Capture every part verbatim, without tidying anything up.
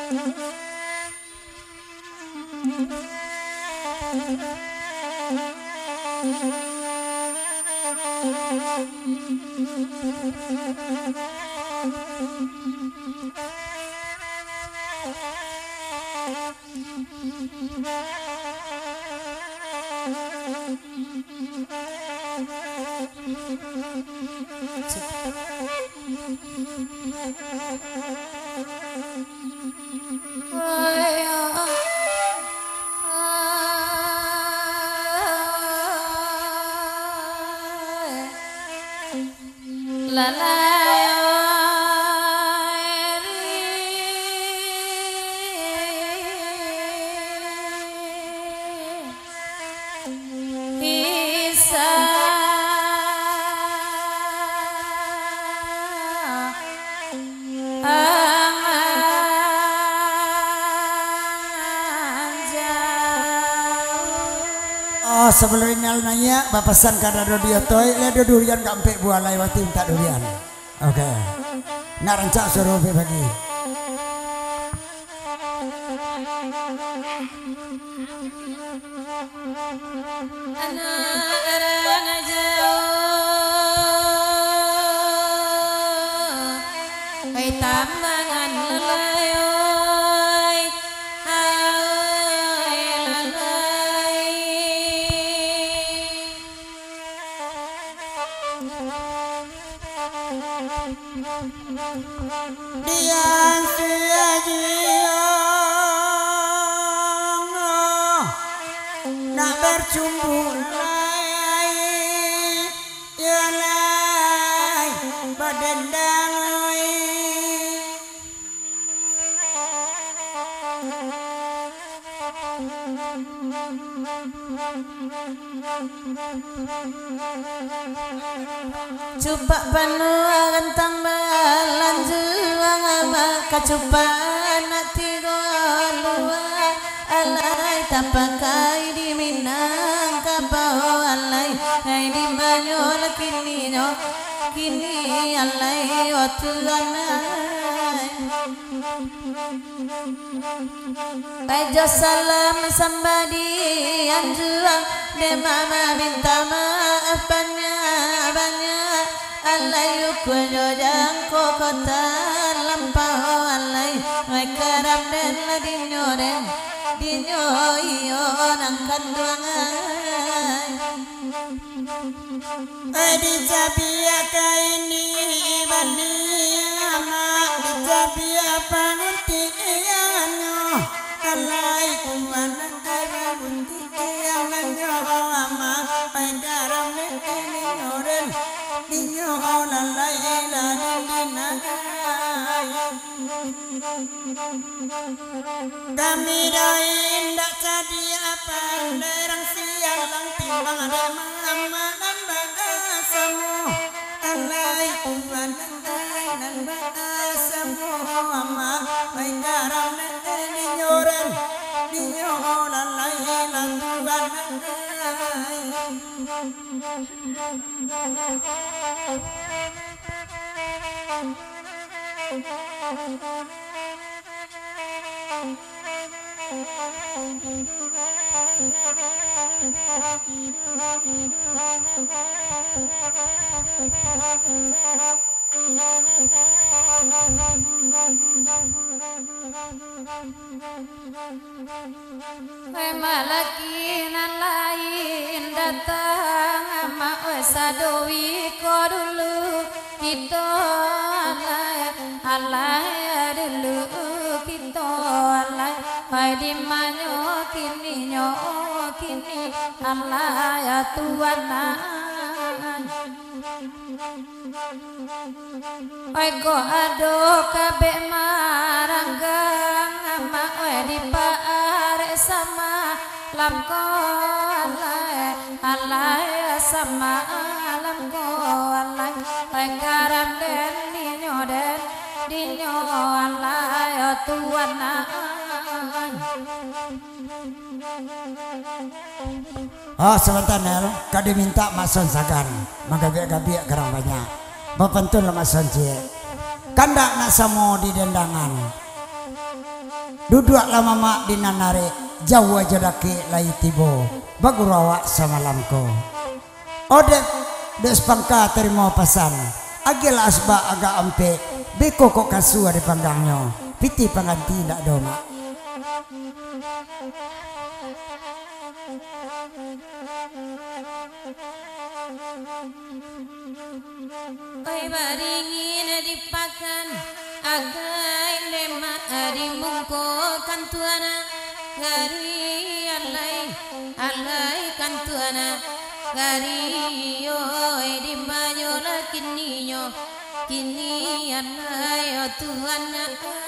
La la Oh, sebelum nanya bapasan kada dia toy le durian kampe buah lewati minta durian. Oke. Okay. Nak rancak suruh bagi. Dia sia-sia nak bercumbu lay ya lay badendang Cupak panua gantang balan juang ama kacupan tigo lua alai tapakai di Minang kapau alai hai di Banyol kini nyo kini alai otu anai Bajo salam sambadi anjuang de mama minta maaf banyak banyak alai ukuyo jangko kota lampau alai mai karam den la dinyo den dinyo iyo nang kanduangai Adi jabia kaini bani ama di jabia panguti yanyo alai kumana kaya bunti yanyo ama pai garam ne nyoren dinyo lalai la dinagai kami dai ndak jadi apa lerang siang lang timbang ada mama dan bagasamu alai kuman dan bagasamu mama pai garam ne nyoren dinyo lalai lan tuan malaki nan lain datang ama sadowi ko dulu kita alai alai dulu kita alai hai di manyo kini nyo kini alai tuan Oi go ado kabe maranggang ama oi di paare sama lam ko alai alai sama lam ko alai oi garam den dinyo den dinyo alai tuan Oh sebentar Nel, kau diminta mason sagan, maka biak-biak gerang banyak. Bapentun lah mason cie, kandak nak samo di dendangan. duduk lama mak dinanare Jawa jadake lai tibo bagurawa samalamko ode des pangka terima pesan agel asba aga ampe beko kok kasua di panggangnya piti panganti ndak doma oi baringin dipakan agai lema ari mungko kantuana gari alai alai kantuana gari oi di mayola kininyo kini alai o tuana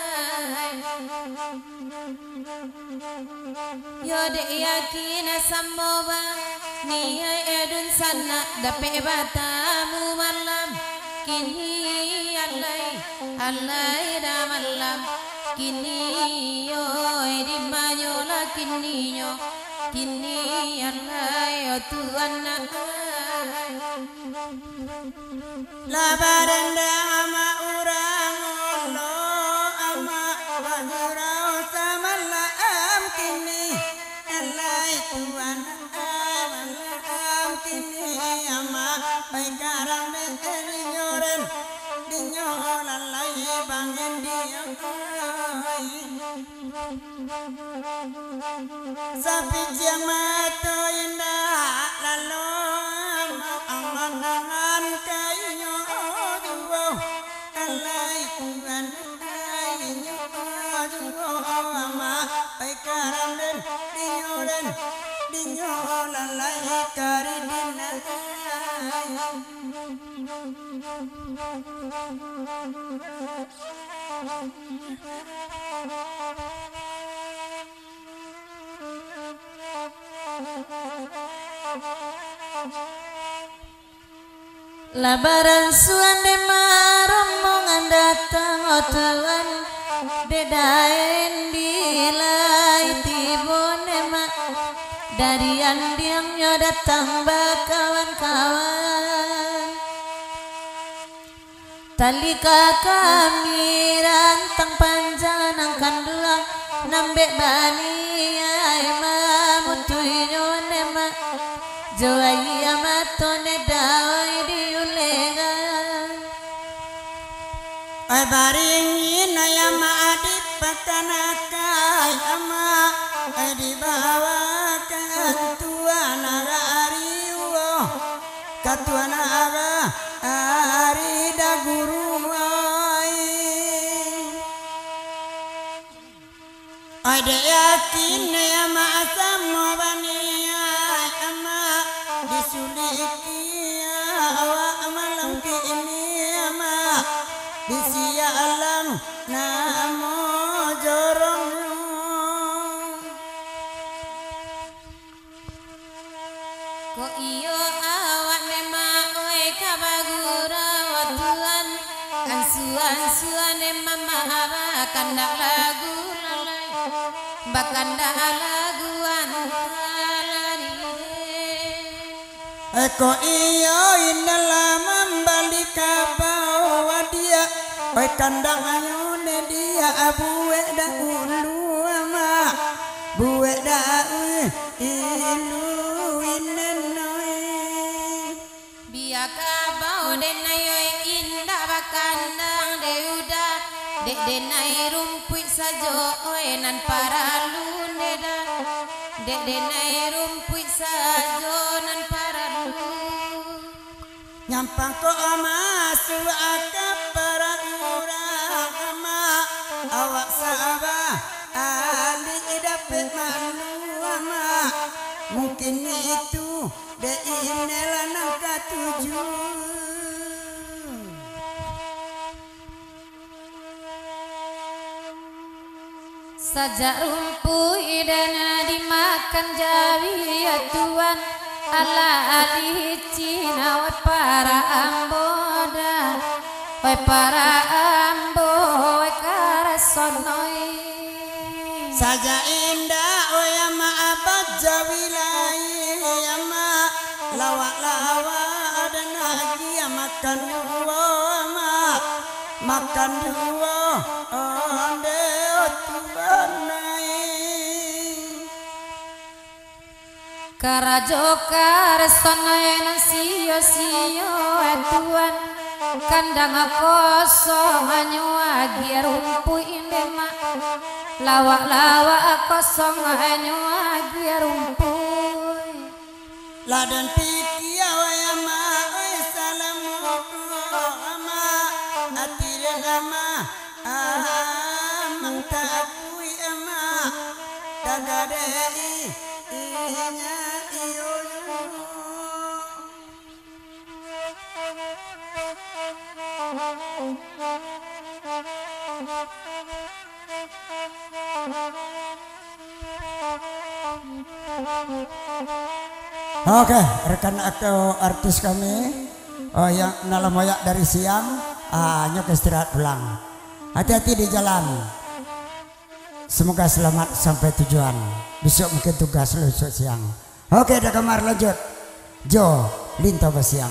yo de yakin samoba ni edun sana dape batamu malam kini alai alai da malam kini yo di mayola kini yo kini alai o tuana labaranda ama urang lo ama bagurau samala am kini alai tuan am kini ama baikaran de nyoren dinyolan lai bangen dia sapi jamato indah lalu amangan kayo duo alai tuan kayo duo ama baikaran de dinyoren dinyolan lai karidina labaran suan de maromongan datang o tuan dedaen dilai tibone mak dari andiangnya datang bakawan-kawan talika kami rantang panjang angkan dua nambek bani ay mamutuinyo nema joai amatone dawai diulengan ay baringin ay ama adip patanakai ama ay dibawa katuan aga ariwo katuan aga ari daguru ay ay de yakin ay ama asam bani ay ama disuliki awak malam kini ama disia alam namo jorong ko iyo awak nema oi kabagura watuan ansuan suan nema mahaba kandak lagu lalai bakanda laguan lari eko iyo indala membali kabawa dia oi kandang ayune dia abuwe da ulu ama buwe da ilu inenoi biaka bau denai indah bakandang deuda dek denai rumput sajo oi nan paralun deda dek denai rumput sajo nan paralun nyampang ko ama suaka para urang ama awak sabah ali dapet malu ama mungkin itu de inelan angka tujuh sajak rumput idana dimakan jawi ya tuan ala ali cina wai para amboda wai para ambo wai karasonoi saja indah oi ama abad jawilai ama lawak-lawak dan lagi makan dua ama makan dua onde tuan Karajo karesana sio-sio etuan kandang kosong anyuagi rumpuy indema lawak-lawak kosong anyuagi rumpuy ladan pikia wayama oi salamu ama atiren ama amang takui ama tagadei inya iyo Oke, rekan atau artis kami oh, yang nalam moyak dari siang, ah, nyok istirahat pulang. Hati-hati di jalan. Semoga selamat sampai tujuan. Besok mungkin tugas lu besok siang. Oke, ada kamar lanjut. Jo, Linto Basiang.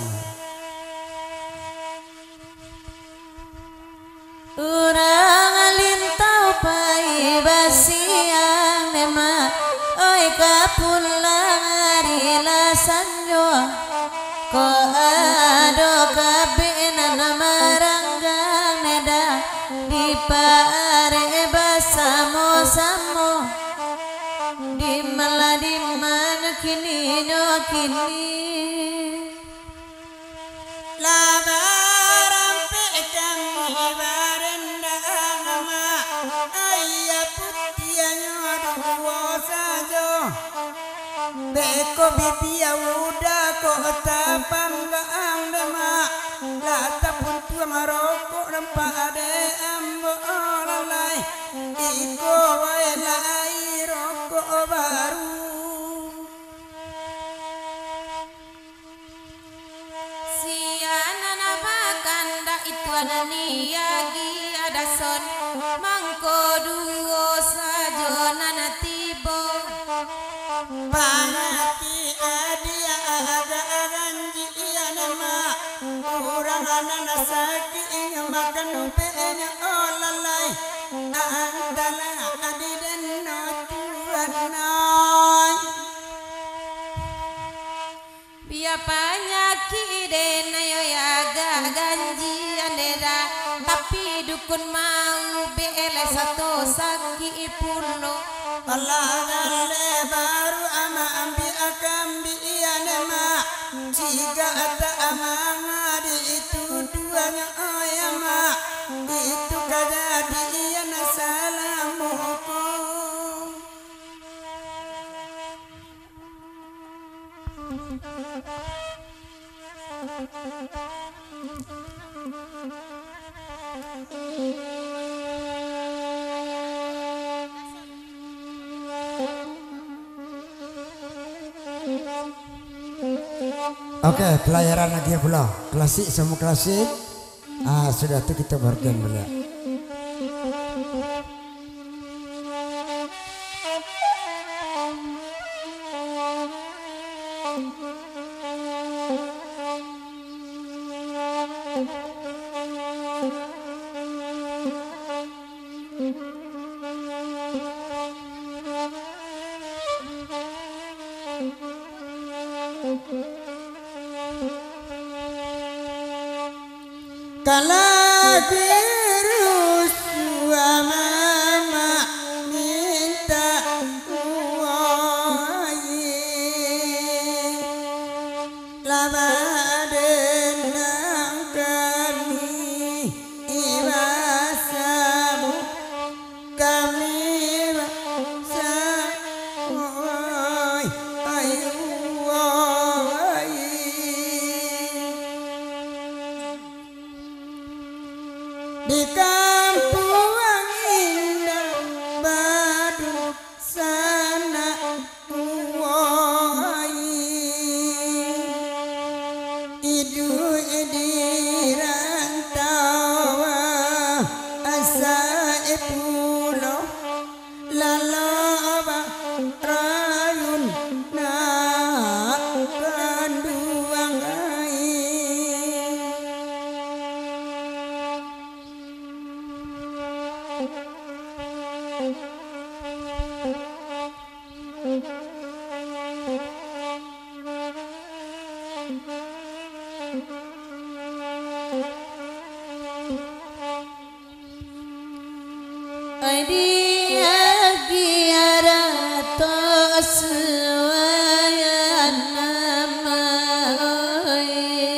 Urang lintau pai basiang nema oi kapulang arila sanjo ko ado kabena namaranggang neda di pare basamo samo di maladi mana kini nyokini Labaran pekang ibarenda ama ayah putiannya dua saja beko bibia udah kota panggang dema lata pun tuang rokok nampak ade ambo lalai iko wae lai rokok baru itu ada niagi ada son mangko duo sajo nana tibo pangati adia aga aganji iya nama kurang nana sakit makan penya olalai andala adi dan no tuan noy biar panyaki dena yo yaga ganji andera tapi dukun mau bele satu saki pulo Allah galle baru ama ambi akam bi iya nama jika ada amanga di itu duanya ayama itu kaja di iya nasalamuku Oke, okay, pelayaran lagi ya pula. Klasik semua klasik. Ah, sudah tuh kita bargain dulu. Kala virus mama minta uai lama denang kami ibasamu kami basamu ayu di kampung indah Badung sana woi idu di rantau asa pulo laloba rayun na kanduang ai Oi dia giara tos wayan nama oi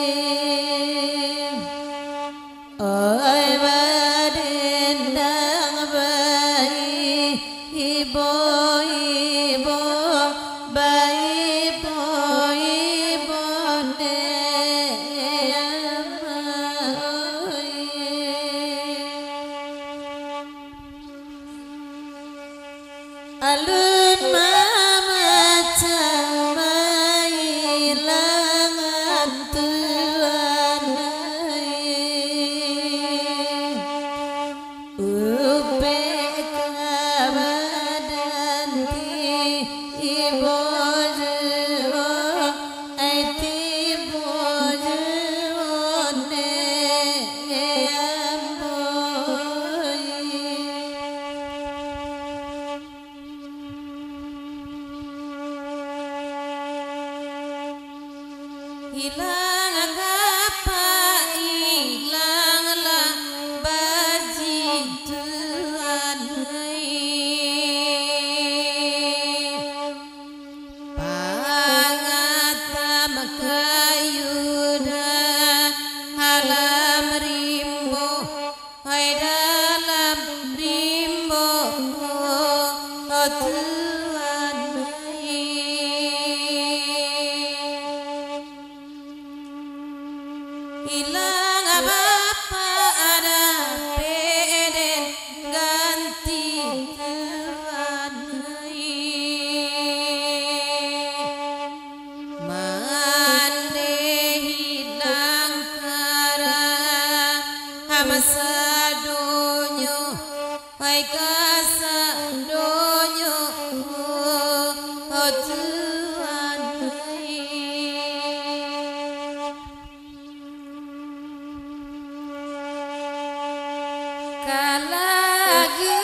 oi badendang bayi ibo ibo bayi boy bonde alun mama camai langan tuan upe kabadan ti ibo juo ai ti bo juo ne amboy hilang apa hilanglah baji Tuhan pangatam kayuda alam rimbo hai dalam rimbo oh Tuhan hilang apa ada peden ganti Tuhan mande hilang kara hamasa donyo hai kasa donyo oh Tuhan kalagi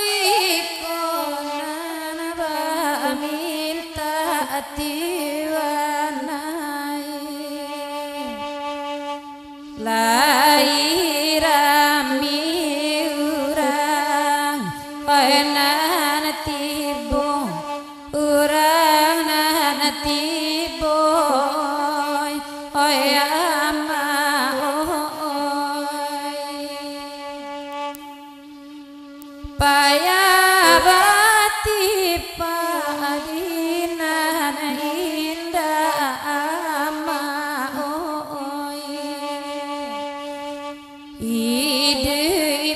konan ba minta tiwanai lairami urang paenan tibo urang nan tibo oi ama payabati padinan indah ama oi ide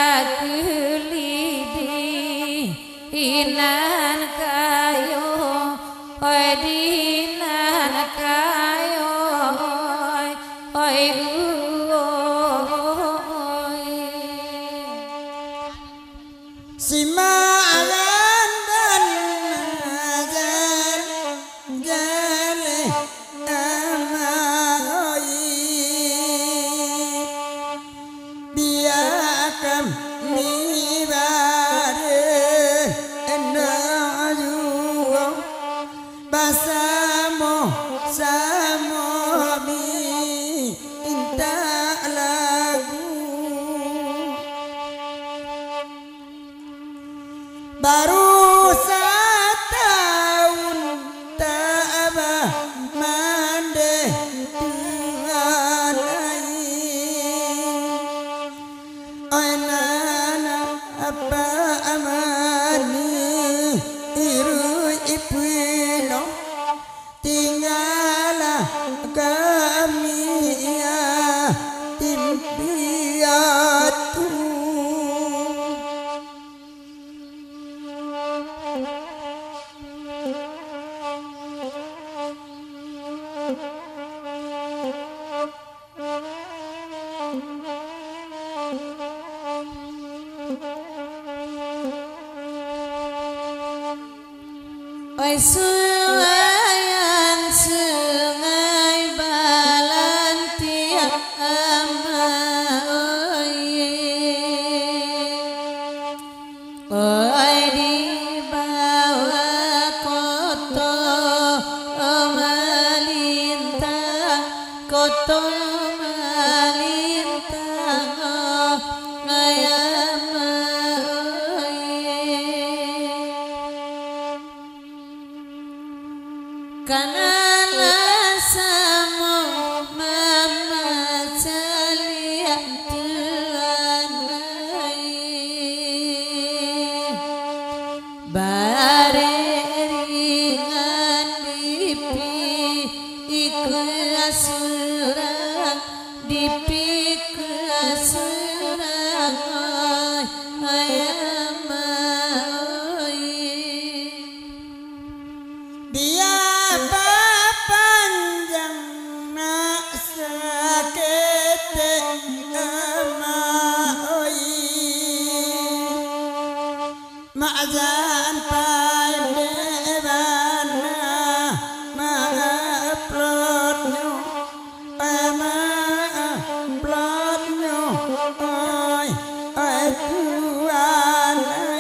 bakulidi inan kayo oi dinan kayo oi simalan dan nazar jale amai biakam mibare enaju basamo samo mi inta lagu baru setahun tabah mande dengan nana apa amani iru ipino tinggalah kami ya timpiatu oi sungayan sungai balantia ama oi oi di bawah koto melintang koto melintang ayam kanala samo mama calia tuanai bare ringan dipi iku asurang dipi ku asurang dia panjang nak sakit ama oi majan pai debana ma upload nyo ama upload nyo oi oi tuan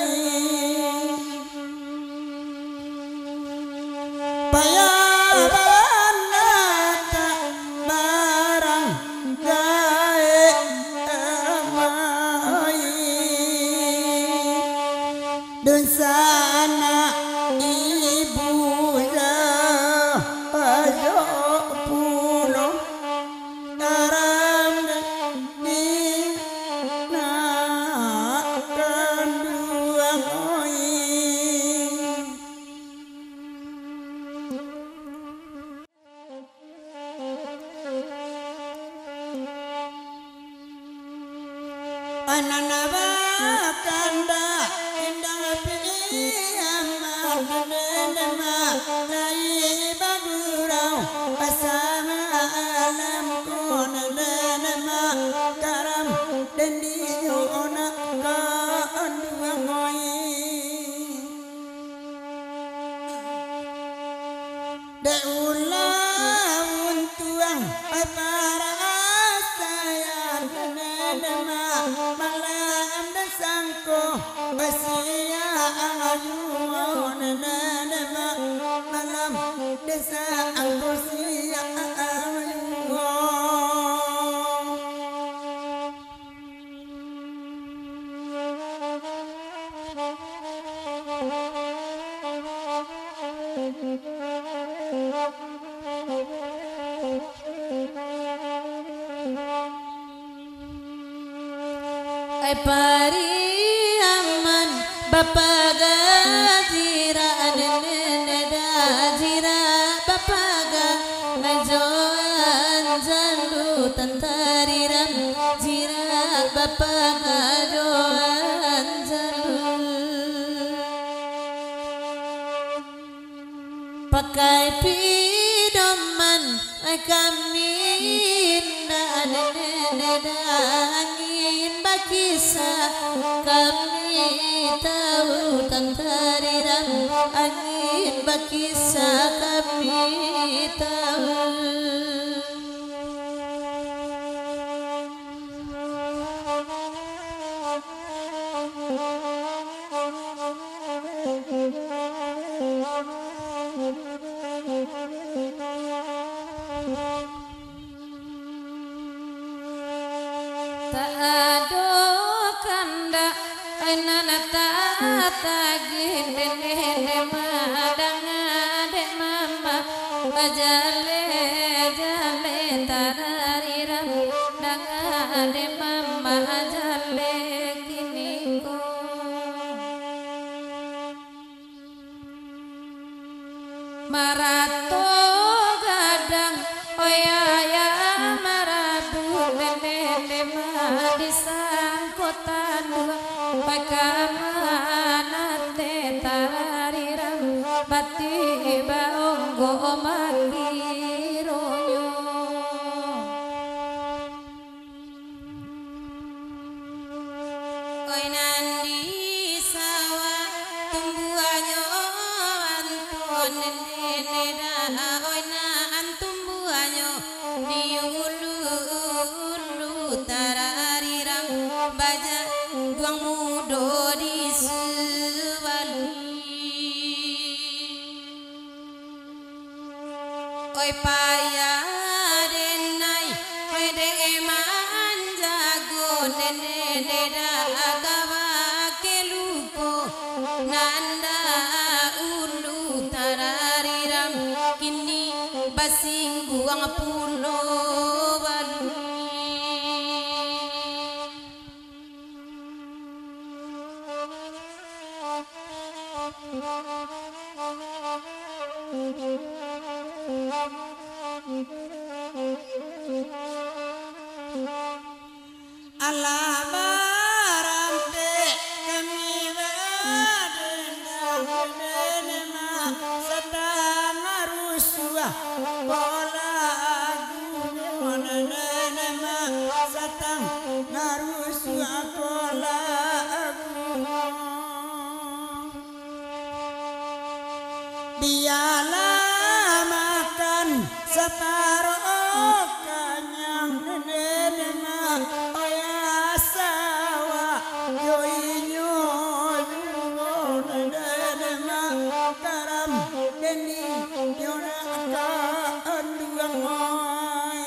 bayaran nata barang gae amai dan sana ibu ayo puno karam di nak kanduang oi ananaba kanda indang piyama dendema lai bagurau asama alam kon dendema karam dendi ona ka anduangoi de ulang tuang para sayang dendema malam dan sangko basia ayuan dendema malam desa angko sia ai pari aman bapa gajira nene dajira bapa ga ajoan jandu tantariram jira bapa gajoan jandu pakai pidoman ai kami nene angin bakisah kami tahu tantariram angin bakisah kami tahu tak ada kanda nana tagi nene madang de mama jale jale tarariram dang de mama jale kini ko marato gadang oyaya maradu nene disangkotan pakamanate tarariram bati baonggo malironyo oi nandi sawa tumbuanyo anton nene da oi na antumbuanyo diulu tarariram baja duang mudo di sebali oi paya denai oi de eman jago nene neda agawa keluko nanda ulu tarariram kini pulau Bali. Allah barante kami badendama satama rusua pola gunonama satang narusua pola biarlah makan separuh kenyang nenema oya sawa yo inyo nenema karam deni yona ka anduang oi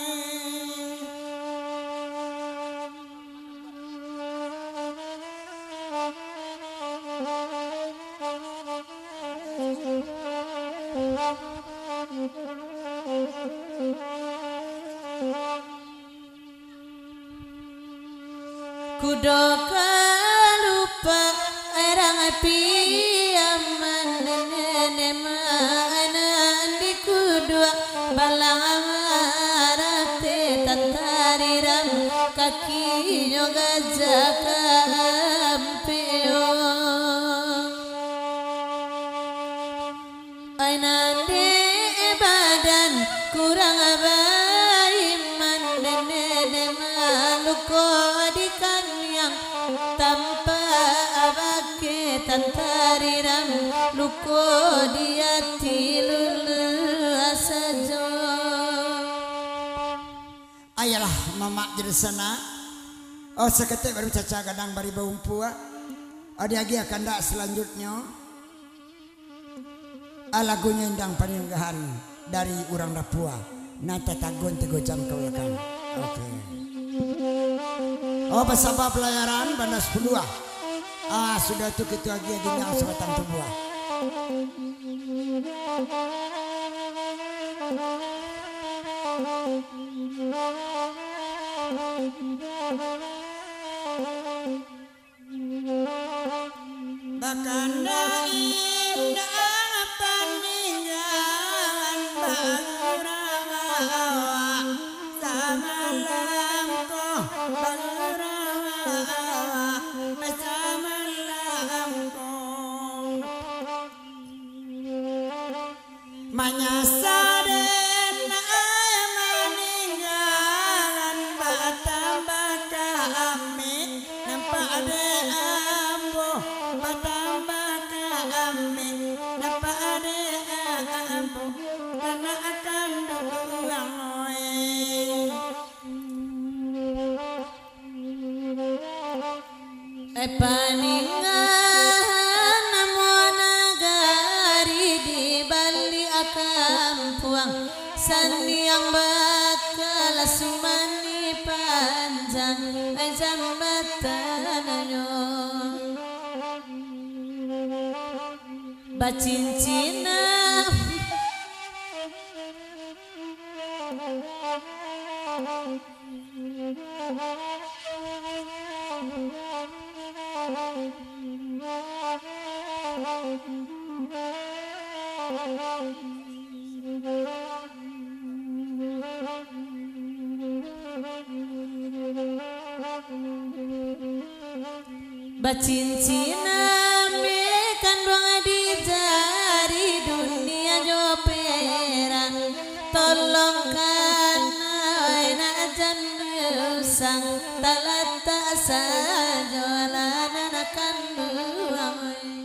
Kudo kalupa erang api aman nene mana di kudua balang amarate tantariram kaki yoga jakampeo ainande badan kurang abaiman nene maluko tanpa abake tantariram luko dia tilul asajo ayalah mama jadi sana oh seketik baru caca gadang bari baumpua adi agi akan dak selanjutnya lagunya indang paninggahan dari urang Rapua nata tagun tiga jam kawakan oke okay. Oh bersama pelayaran Bandas Pulua ah sudah tuh gitu lagi di yang sebatang tubuh bakanda indah paninggalan bagurawa sama lamko manyasaden maninggalan batambaka ame nampak ade ambo batambaka ame nampak ade ambo karena akan dulang e paningan namonagari di Bali akampuang saniang bakal sumani panjang ay jambatananyo bacincina bacincina mekan doang di jari dunia jo perang tolongkan aina jan sang talata sajolan akan buang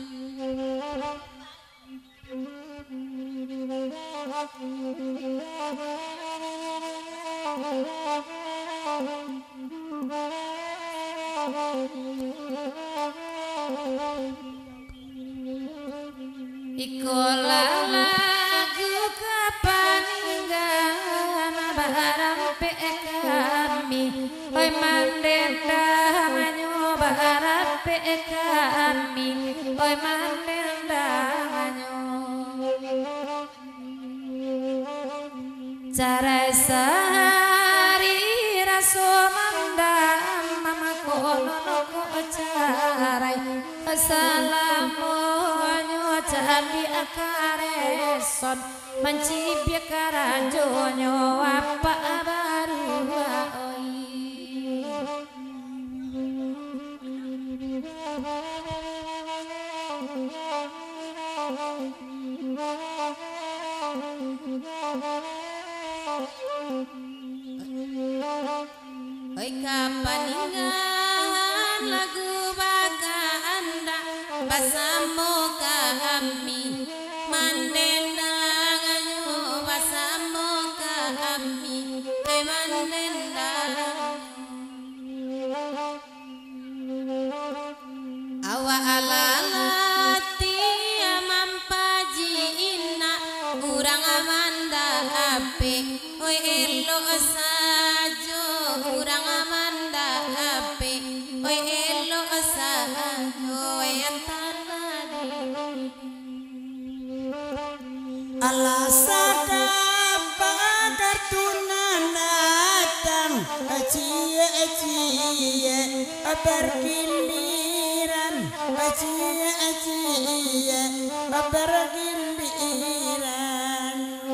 ikola lagu kepaninggalan barang pe kami oi mandenda manyo barang pe kami oi mandenda manyo Cara sehari rasul mandam mama kono ko carai Assalamualaikum candi akareson mencibia karanjonyo apa baru oi Oi kapaningan lagu baganda basamo kami mandendang ayo basamo kami oi mandendang awa alalati amampaji inna urang amanda ape oi elo sajo urang amanda ape oi elo sajo entanadi alasaka pakartunan datang cie cie bergiliran cie cie bergiliran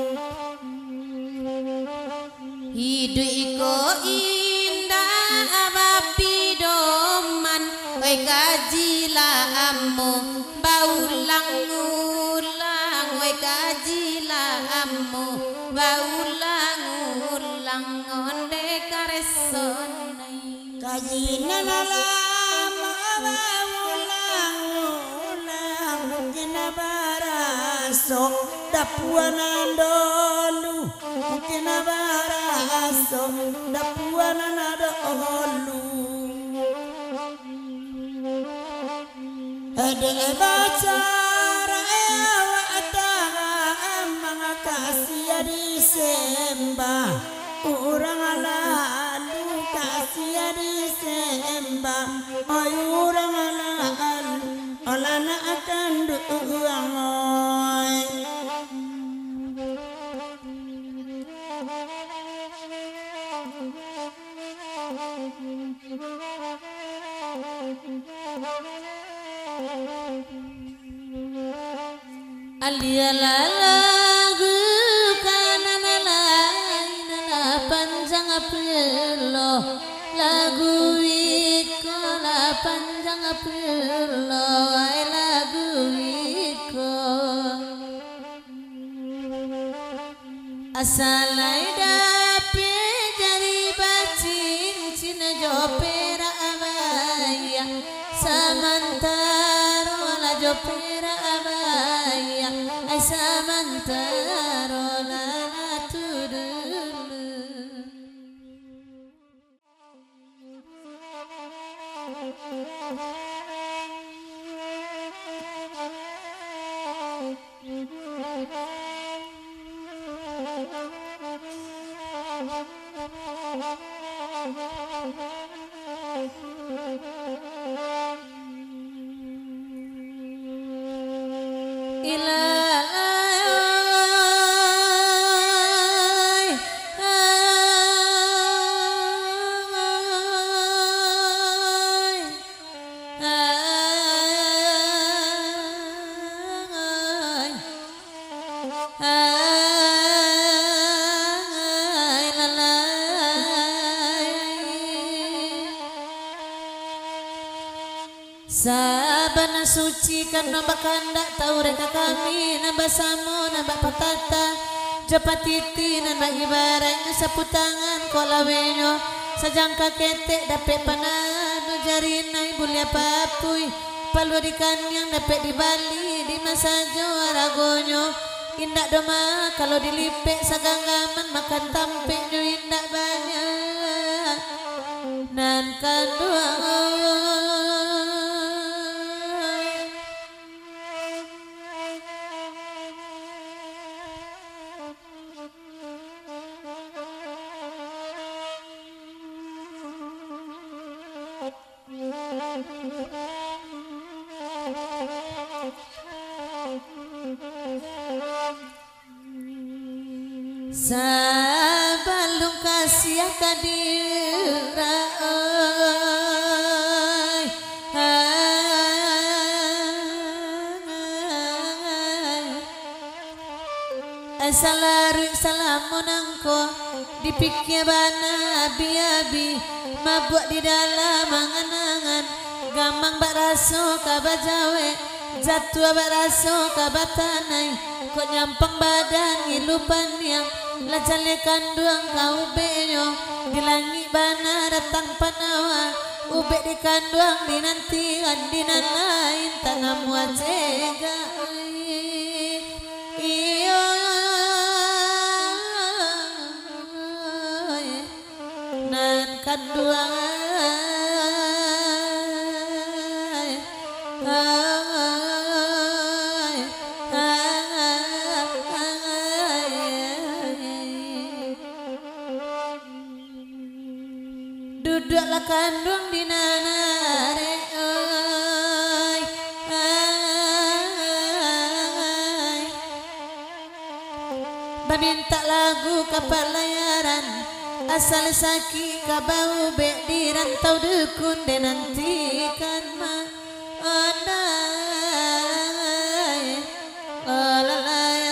hidu iko indah abapi doman oi kajila ammo baulang ulang oi kajila ammo baulang ulang onde kareson kajina lama baulang ulang mungkin baraso dapuanan dolu mungkin baraso dapuanan dolu ede bacara ewa ataga mga kasih disembah urang lalu kasih disembah ay urang lalu olana akan duang oy alia lagu kanan lain la panjang apelo lagu iko la panjang apelo ay lagu iko asalai dape jari bacin cina jopera abaya samantaro la jopera abaya ay samantaro la tudulu Sabana suci karena bakanda tahu reka kami nambah samo nambah patata japatiti nambah ibarat saputangan kolawenyo sajangka ketek dapet panano jarinai bulia papui paludikan yang dapet di Bali di masa aragonyo indak doma kalau dilipek saganggaman makan tampek jo indak banyak nan kandua sa kasih kadira Assalaru salamun angko dipikir bana abi-abi mabuk di dalam angan-angan gamang bak raso kabajawe jatuh bak raso kabatanai kok nyampang badan ilupan yang lajale kanduang kau benyo di langit bana datang panawa ube di kanduang dinantikan dinan lain tanah muajega iyo nan kanduang duduklah kandung di nanare ay, ay. Baminta lagu kapal layaran asal saki kabau bek di rantau dukun dan nantikan ma onai olalai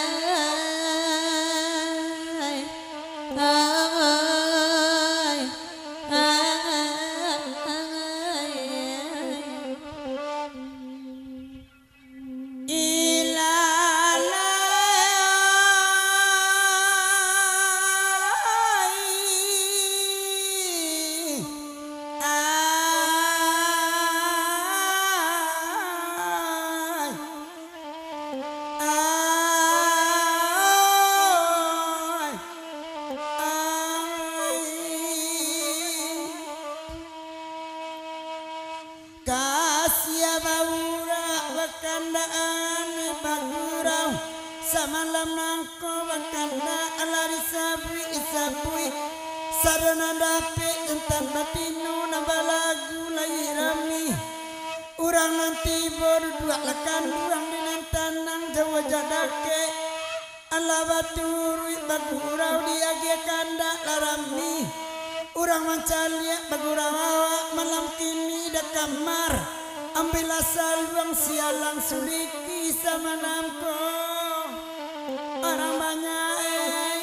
Kasya baura bakandaan bagurau samalam nangko bakanda alari sabui isabui sarana dape entan batinu nabalagu lairami urang nanti baru dua lakan urang dinan tanang jawa jadake ala baturui bagurau diage kanda larami urang mancalia bagurau awak malam kini dak kamar ambil asal luang sialang suliki sama namko orang banyak eh.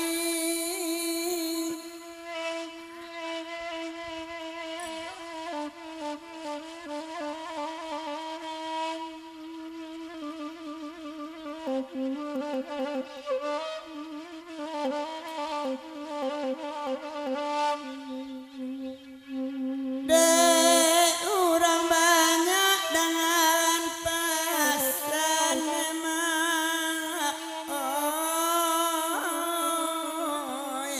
Dek orang banyak dengan pasan emak oi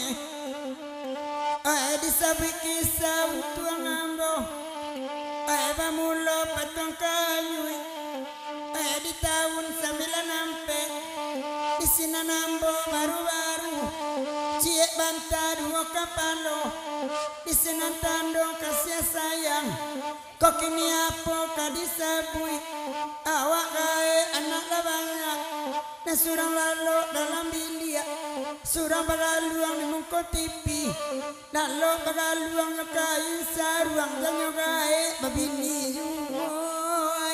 oi disabik kisah tuang ambo oi pamulo patong kayu oi di tahun sembilan ampe di sini nambo baru-baru ciek banta dua kapalo di senan tandong kasih sayang kok kini apa kadisabui awak gae anak banyak dan surang lalu dalam bilia surang bagaluang di muka tipi dan lo bagaluang kayu saruang dan gae babini oi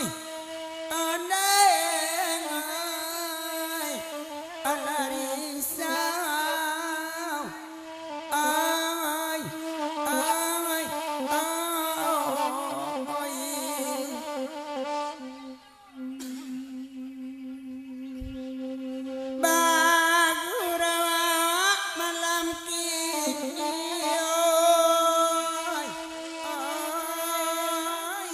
andai ngai alarisa ay ay ay bagurawa malam kini ay ay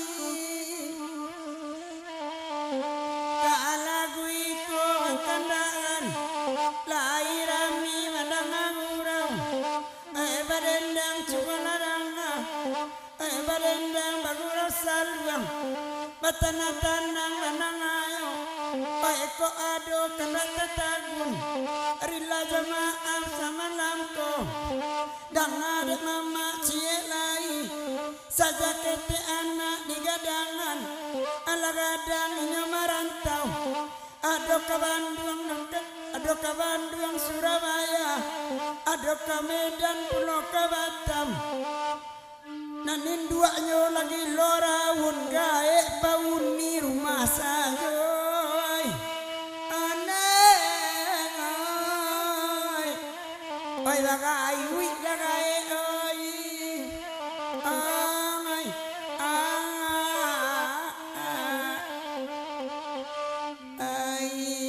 kalagui ko kandaan lairami madang urang ay barendang cukalaranga ay barendang bagurau salwang batanah-tanang lanangayo ay ko ado kena tatagun rila jamaah sama lamko dang adik mama cie lai saja kete anak digadangan ala gadang inya marantau ado ke Bandung nangket Ado ka Bandung Surabaya, ado ka Medan puno ka Batam. Nanin duanya lagi loraun gae baun ni rumah sajoy. Aneh oi. Oi lagai wi lagai oi. Ai ai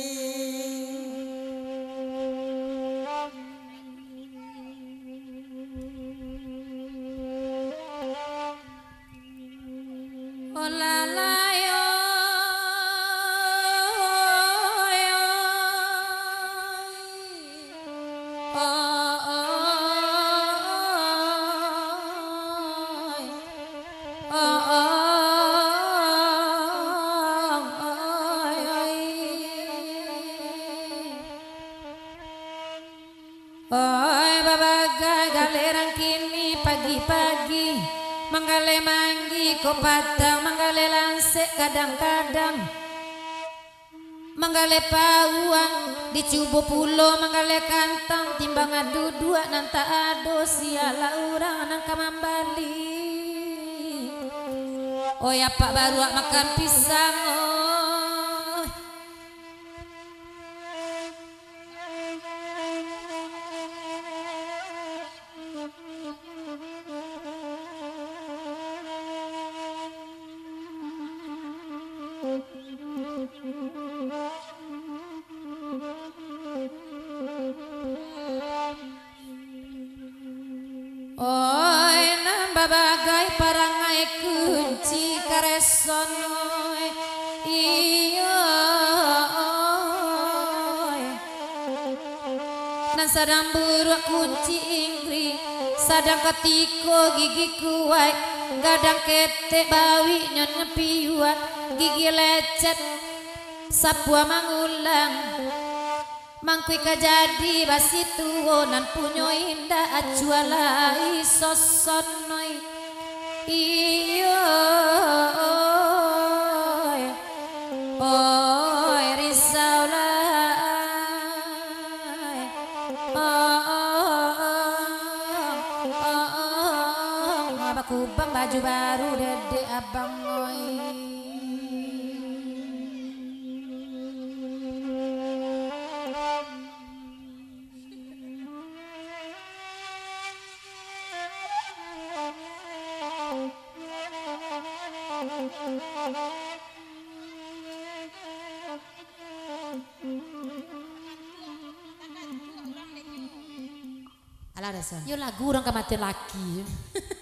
Oh la la yo, oh oh oh oh babagai galerang kini pagi-pagi manggale manggi ko patang manggale lansek kadang-kadang manggale pauang dicubo pulo manggale kantang timbangan dudua nanta ado siala urang nang kamambali oh ya pak baru makan pisang oh oi nambah bagai parangai kunci kareson oi iyo oi nan sadang buruk kunci ingri sadang ketiko gigi kuai gadang ketek bawi nyon nyepiwat gigi lecet sapua mangulang mangkui kajadi basi tuonan punyo indah acualai sosonoi iyo oi risaulah oh abaku bang baju baru dede abang oi Alah dasar. Yo lagu orang kematian laki.